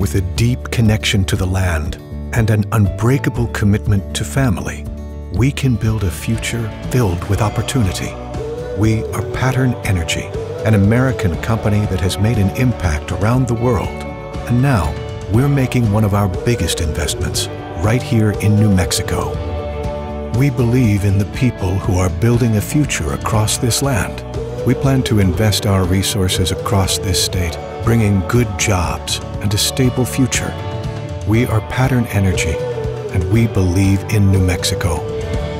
With a deep connection to the land and an unbreakable commitment to family, we can build a future filled with opportunity. We are Pattern Energy, an American company that has made an impact around the world. And now, we're making one of our biggest investments right here in New Mexico. We believe in the people who are building a future across this land. We plan to invest our resources across this state, bringing good jobs and a stable future. We are Pattern Energy, and we believe in New Mexico.